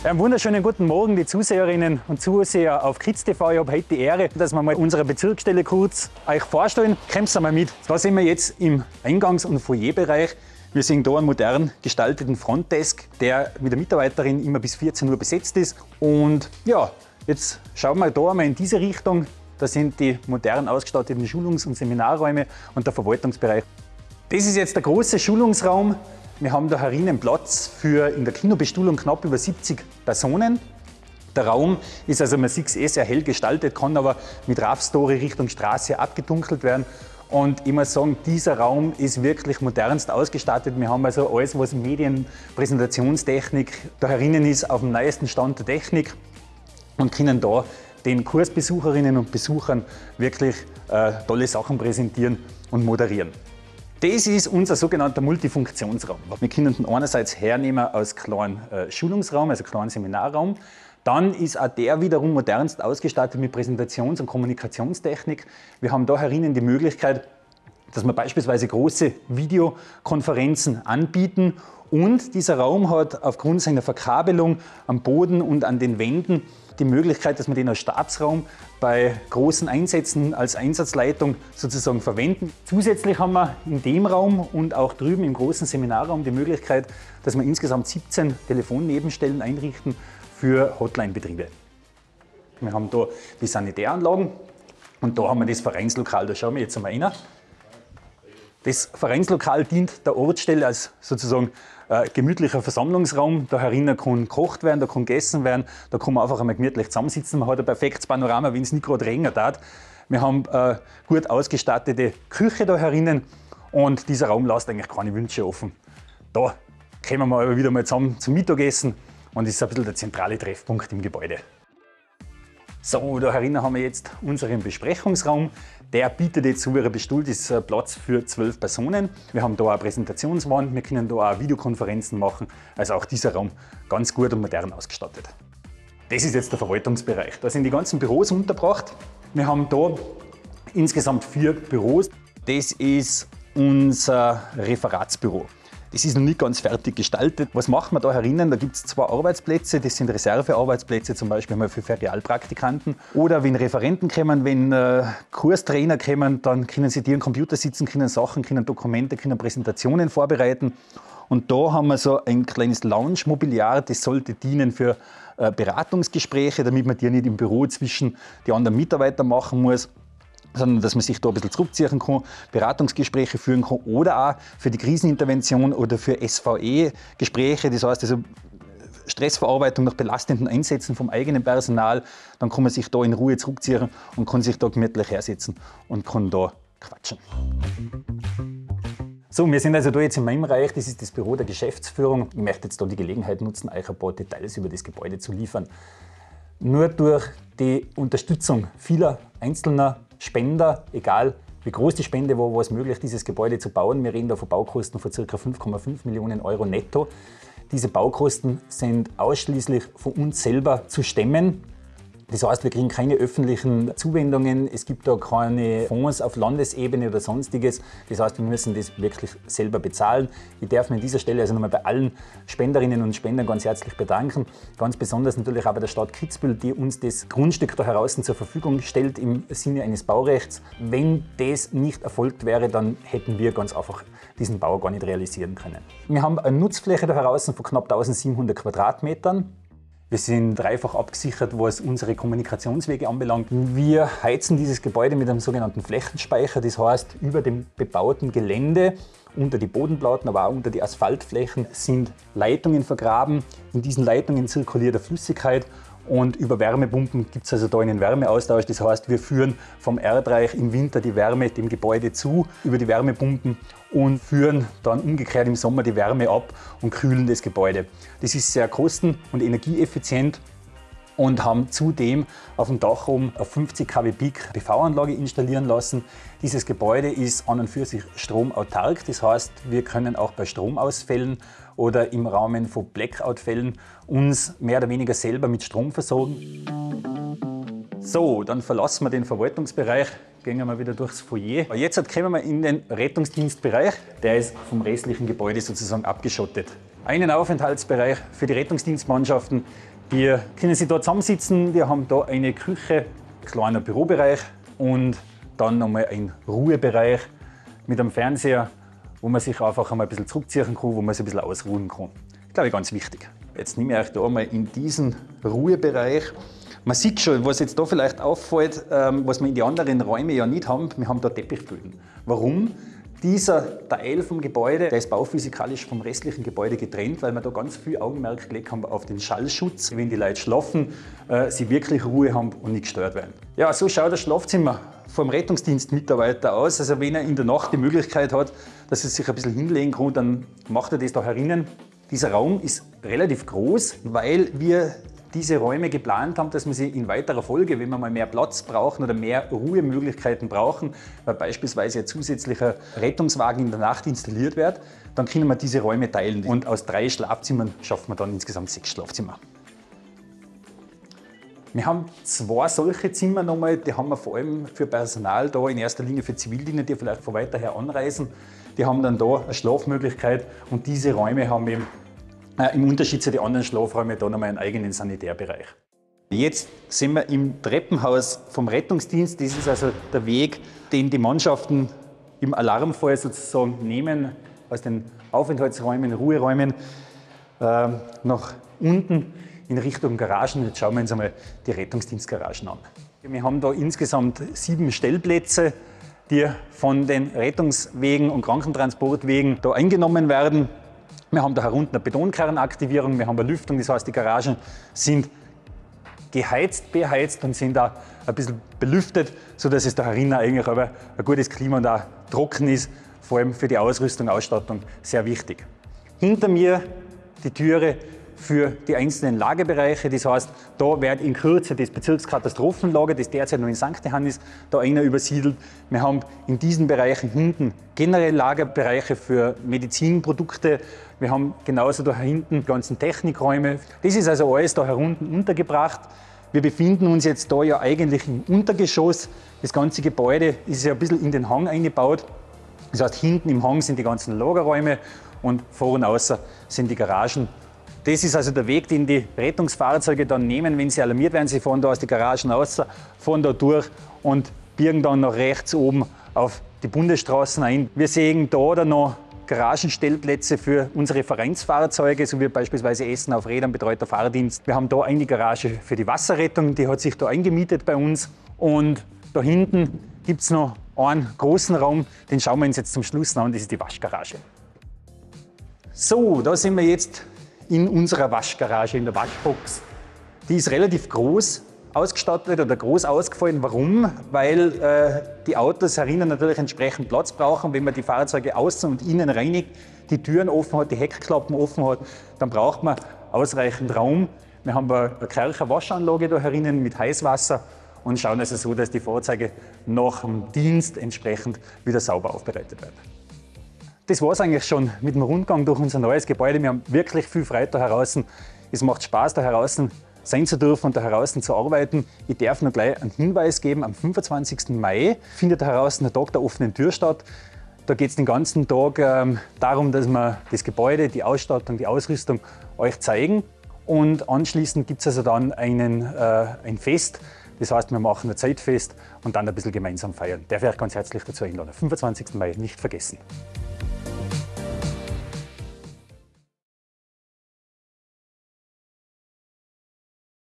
Einen wunderschönen guten Morgen, die Zuseherinnen und Zuseher auf Kids TV. Ich habe heute die Ehre, dass wir mal unsere Bezirksstelle kurz euch vorstellen. Kommt mal mit. Da sind wir jetzt im Eingangs- und Foyerbereich. Wir sehen hier einen modern gestalteten Frontdesk, der mit der Mitarbeiterin immer bis 14 Uhr besetzt ist. Und ja, jetzt schauen wir da mal in diese Richtung. Da sind die modern ausgestatteten Schulungs- und Seminarräume und der Verwaltungsbereich. Das ist jetzt der große Schulungsraum. Wir haben da herinnen Platz für in der Kinobestuhlung knapp über 70 Personen. Der Raum ist, also man sieht es, sehr hell gestaltet, kann aber mit RAF-Story Richtung Straße abgedunkelt werden. Und ich muss sagen, dieser Raum ist wirklich modernst ausgestattet. Wir haben also alles, was Medien-, Präsentationstechnik da herinnen ist, auf dem neuesten Stand der Technik und können da den Kursbesucherinnen und Besuchern wirklich tolle Sachen präsentieren und moderieren. Das ist unser sogenannter Multifunktionsraum. Wir können ihn einerseits hernehmen als kleinen Schulungsraum, also kleinen Seminarraum. Dann ist auch der wiederum modernst ausgestattet mit Präsentations- und Kommunikationstechnik. Wir haben da herinnen die Möglichkeit, dass wir beispielsweise große Videokonferenzen anbieten. Und dieser Raum hat aufgrund seiner Verkabelung am Boden und an den Wänden die Möglichkeit, dass wir den als Stabsraum bei großen Einsätzen als Einsatzleitung sozusagen verwenden. Zusätzlich haben wir in dem Raum und auch drüben im großen Seminarraum die Möglichkeit, dass wir insgesamt 17 Telefonnebenstellen einrichten für Hotline-Betriebe. Wir haben da die Sanitäranlagen und da haben wir das Vereinslokal. Da schauen wir jetzt einmal rein. Das Vereinslokal dient der Ortsstelle als sozusagen gemütlicher Versammlungsraum. Da herinnen kann gekocht werden, da kann gegessen werden, da kann man einfach einmal gemütlich zusammensitzen. Man hat ein perfektes Panorama, wenn es nicht gerade regnet hat. Wir haben gut ausgestattete Küche da herinnen und dieser Raum lässt eigentlich keine Wünsche offen. Da kommen wir aber wieder mal zusammen zum Mittagessen und das ist ein bisschen der zentrale Treffpunkt im Gebäude. So, da herinnen haben wir jetzt unseren Besprechungsraum. Der bietet jetzt, so wie er bestuhlt ist, Platz für 12 Personen. Wir haben da eine Präsentationswand, wir können da auch Videokonferenzen machen. Also auch dieser Raum ganz gut und modern ausgestattet. Das ist jetzt der Verwaltungsbereich. Da sind die ganzen Büros untergebracht. Wir haben da insgesamt 4 Büros. Das ist unser Referatsbüro. Das ist noch nicht ganz fertig gestaltet. Was machen wir da herinnen? Da gibt es 2 Arbeitsplätze, das sind Reservearbeitsplätze, zum Beispiel mal für Ferialpraktikanten. Oder wenn Referenten kommen, wenn Kurstrainer kommen, dann können sie die am Computer sitzen, können Sachen, können Dokumente, können Präsentationen vorbereiten. Und da haben wir so ein kleines Lounge-Mobiliar, das sollte dienen für Beratungsgespräche, damit man die nicht im Büro zwischen die anderen Mitarbeitern machen muss, sondern dass man sich da ein bisschen zurückziehen kann, Beratungsgespräche führen kann oder auch für die Krisenintervention oder für SVE-Gespräche, das heißt also Stressverarbeitung nach belastenden Einsätzen vom eigenen Personal, dann kann man sich da in Ruhe zurückziehen und kann sich da gemütlich hersetzen und kann da quatschen. So, wir sind also da jetzt in meinem Bereich, das ist das Büro der Geschäftsführung. Ich möchte jetzt da die Gelegenheit nutzen, euch ein paar Details über das Gebäude zu liefern. Nur durch die Unterstützung vieler einzelner Spender, egal wie groß die Spende war, war es möglich, dieses Gebäude zu bauen. Wir reden da von Baukosten von ca. 5,5 Millionen Euro netto. Diese Baukosten sind ausschließlich von uns selber zu stemmen. Das heißt, wir kriegen keine öffentlichen Zuwendungen, es gibt da keine Fonds auf Landesebene oder sonstiges. Das heißt, wir müssen das wirklich selber bezahlen. Ich darf mich an dieser Stelle also nochmal bei allen Spenderinnen und Spendern ganz herzlich bedanken. Ganz besonders natürlich auch bei der Stadt Kitzbühel, die uns das Grundstück da heraus zur Verfügung stellt im Sinne eines Baurechts. Wenn das nicht erfolgt wäre, dann hätten wir ganz einfach diesen Bau gar nicht realisieren können. Wir haben eine Nutzfläche da heraus von knapp 1700 Quadratmetern. Wir sind dreifach abgesichert, was unsere Kommunikationswege anbelangt. Wir heizen dieses Gebäude mit einem sogenannten Flächenspeicher. Das heißt, über dem bebauten Gelände, unter die Bodenplatten, aber auch unter die Asphaltflächen sind Leitungen vergraben. In diesen Leitungen zirkuliert eine Flüssigkeit und über Wärmepumpen gibt es also da einen Wärmeaustausch. Das heißt, wir führen vom Erdreich im Winter die Wärme dem Gebäude zu über die Wärmepumpen und führen dann umgekehrt im Sommer die Wärme ab und kühlen das Gebäude. Das ist sehr kosten- und energieeffizient und haben zudem auf dem Dach oben eine 50 kW Peak PV-Anlage installieren lassen. Dieses Gebäude ist an und für sich stromautark, das heißt, wir können auch bei Stromausfällen oder im Rahmen von Blackout-Fällen uns mehr oder weniger selber mit Strom versorgen. So, dann verlassen wir den Verwaltungsbereich, gehen wir wieder durchs Foyer. Jetzt kommen wir in den Rettungsdienstbereich, der ist vom restlichen Gebäude sozusagen abgeschottet. Einen Aufenthaltsbereich für die Rettungsdienstmannschaften, Wir können sich da zusammensitzen. Wir haben da eine Küche, ein kleiner Bürobereich und dann nochmal ein Ruhebereich mit einem Fernseher, wo man sich einfach einmal ein bisschen zurückziehen kann, wo man sich ein bisschen ausruhen kann. Das glaube ich ganz wichtig. Jetzt nehme ich euch da mal in diesen Ruhebereich. Man sieht schon, was jetzt da vielleicht auffällt, was wir in die anderen Räume ja nicht haben. Wir haben da Teppichböden. Warum? Dieser Teil vom Gebäude, der ist bauphysikalisch vom restlichen Gebäude getrennt, weil wir da ganz viel Augenmerk gelegt haben auf den Schallschutz, wenn die Leute schlafen, sie wirklich Ruhe haben und nicht gestört werden. Ja, so schaut das Schlafzimmer vom Rettungsdienstmitarbeiter aus. Also wenn er in der Nacht die Möglichkeit hat, dass er sich ein bisschen hinlegen kann, dann macht er das da herinnen. Dieser Raum ist relativ groß, weil wir diese Räume geplant haben, dass wir sie in weiterer Folge, wenn wir mal mehr Platz brauchen oder mehr Ruhemöglichkeiten brauchen, weil beispielsweise ein zusätzlicher Rettungswagen in der Nacht installiert wird, dann können wir diese Räume teilen. Und aus 3 Schlafzimmern schaffen wir dann insgesamt 6 Schlafzimmer. Wir haben 2 solche Zimmer nochmal, die haben wir vor allem für Personal da, in erster Linie für Zivildiener, die vielleicht von weiter her anreisen. Die haben dann da eine Schlafmöglichkeit und diese Räume haben eben im Unterschied zu den anderen Schlafräumen da nochmal einen eigenen Sanitärbereich. Jetzt sind wir im Treppenhaus vom Rettungsdienst. Das ist also der Weg, den die Mannschaften im Alarmfall sozusagen nehmen, aus den Aufenthaltsräumen, Ruheräumen, nach unten in Richtung Garagen. Jetzt schauen wir uns einmal die Rettungsdienstgaragen an. Wir haben da insgesamt 7 Stellplätze, die von den Rettungswegen und Krankentransportwegen da eingenommen werden. Wir haben da herunten eine Betonkernaktivierung, wir haben eine Lüftung, das heißt, die Garagen sind geheizt, beheizt und sind da ein bisschen belüftet, sodass es da herinnen eigentlich aber ein gutes Klima und auch trocken ist, vor allem für die Ausrüstung, Ausstattung sehr wichtig. Hinter mir die Türe für die einzelnen Lagerbereiche, das heißt, da wird in Kürze das Bezirkskatastrophenlager, das derzeit noch in St. Johann ist, da einer übersiedelt. Wir haben in diesen Bereichen hinten generell Lagerbereiche für Medizinprodukte. Wir haben genauso da hinten die ganzen Technikräume. Das ist also alles da herunten untergebracht. Wir befinden uns jetzt da ja eigentlich im Untergeschoss. Das ganze Gebäude ist ja ein bisschen in den Hang eingebaut. Das heißt, hinten im Hang sind die ganzen Lagerräume und vor und außer sind die Garagen. Das ist also der Weg, den die Rettungsfahrzeuge dann nehmen, wenn sie alarmiert werden. Sie fahren da aus den Garagen raus, fahren da durch und biegen dann nach rechts oben auf die Bundesstraßen ein. Wir sehen da dann noch Garagenstellplätze für unsere Vereinsfahrzeuge, so wie beispielsweise Essen auf Rädern, betreuter Fahrdienst. Wir haben da eine Garage für die Wasserrettung, die hat sich da eingemietet bei uns. Und da hinten gibt es noch einen großen Raum, den schauen wir uns jetzt zum Schluss an, das ist die Waschgarage. So, da sind wir jetzt in unserer Waschgarage, in der Waschbox. Die ist relativ groß ausgestattet oder groß ausgefallen. Warum? Weil die Autos herinnen natürlich entsprechend Platz brauchen. Wenn man die Fahrzeuge außen und innen reinigt, die Türen offen hat, die Heckklappen offen hat, dann braucht man ausreichend Raum. Wir haben eine Kercher Waschanlage da herinnen mit Heißwasser und schauen also so, dass die Fahrzeuge nach dem Dienst entsprechend wieder sauber aufbereitet werden. Das war es eigentlich schon mit dem Rundgang durch unser neues Gebäude. Wir haben wirklich viel Freude da draußen. Es macht Spaß, da draußen sein zu dürfen und da draußen zu arbeiten. Ich darf noch gleich einen Hinweis geben. Am 25. Mai findet da draußen der Tag der offenen Tür statt. Da geht es den ganzen Tag darum, dass wir das Gebäude, die Ausstattung, die Ausrüstung euch zeigen. Und anschließend gibt es also dann ein Fest. Das heißt, wir machen ein Zeitfest und dann ein bisschen gemeinsam feiern. Darf ich euch ganz herzlich dazu einladen. 25. Mai, nicht vergessen.